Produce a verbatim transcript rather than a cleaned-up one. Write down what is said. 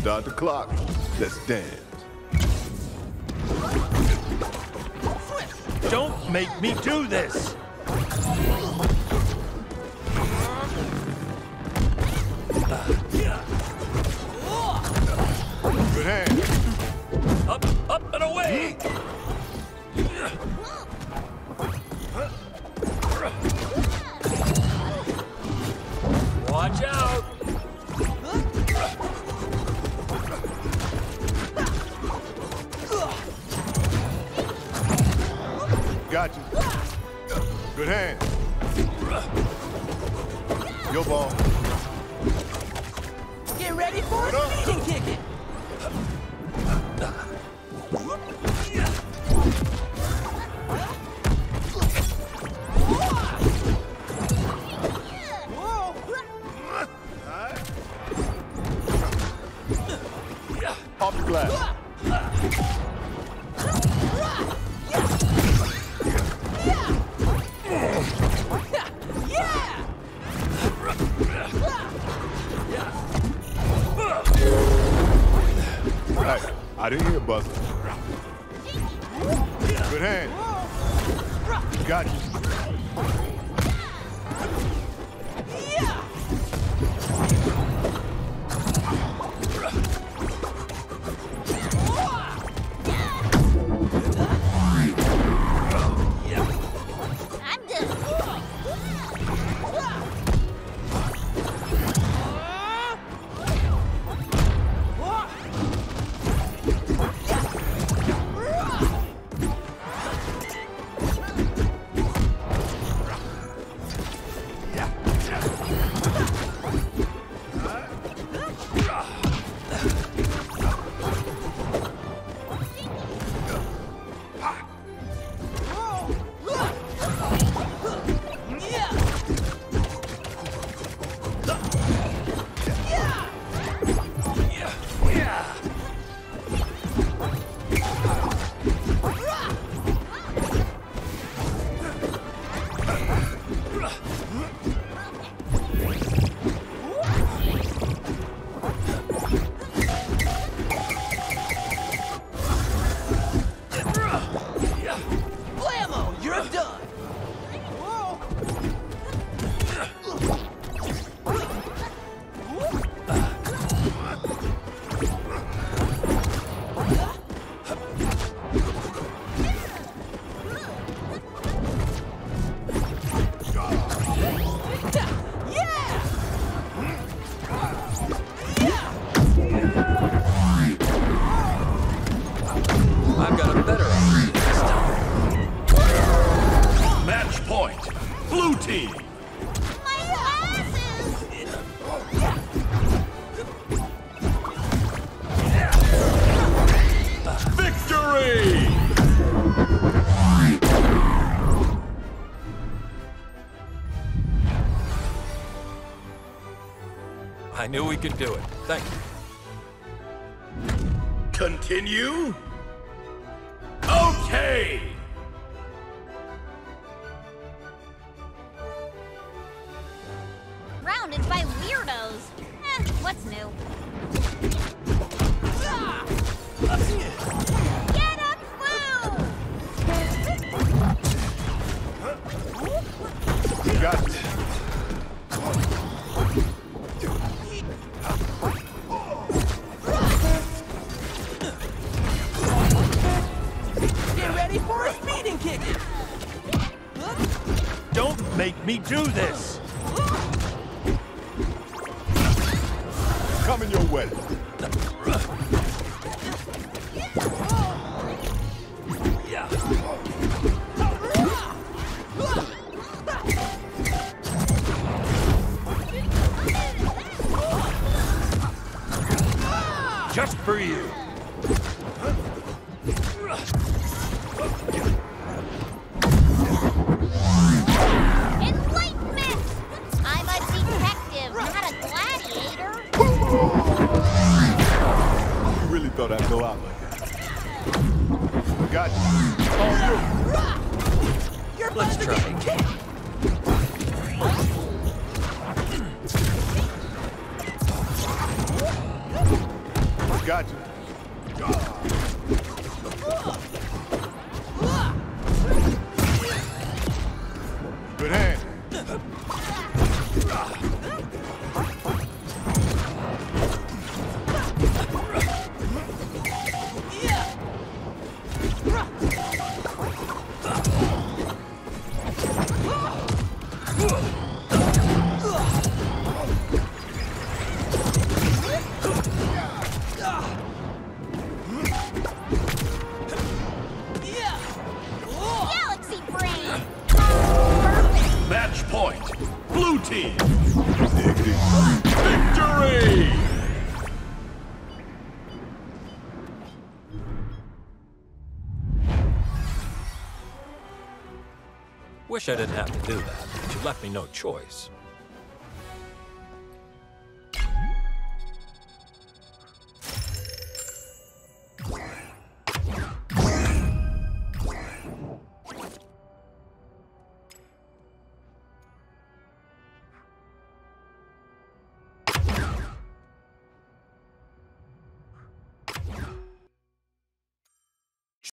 Start the clock. Let's dance. Don't make me do this! Good hand. Up, up, and away! Watch out! Got you. Good hand. Your ball. Get ready for a speeding kick it. Off the glass. Hey, I didn't hear a buzzer. Good hand. Got you. I've got a better idea this time. Match point. Blue team. My glasses! Victory! I knew we could do it. Thank you. Continue? Okay! Surrounded by weirdos. Eh, what's new? Get up, Boo! Got you. Get ready for a speeding kick it. Don't make me do this! Coming your way. Just for you. Enlightenment! I'm a detective, not a gladiator. You really thought I'd go out like that. Got you. On you. You're Let's about to try. get kicked. Gotcha. Good hand. Galaxy brain. Match point. Blue team. Diggity. Victory! Wish I didn't have to do that, but you left me no choice.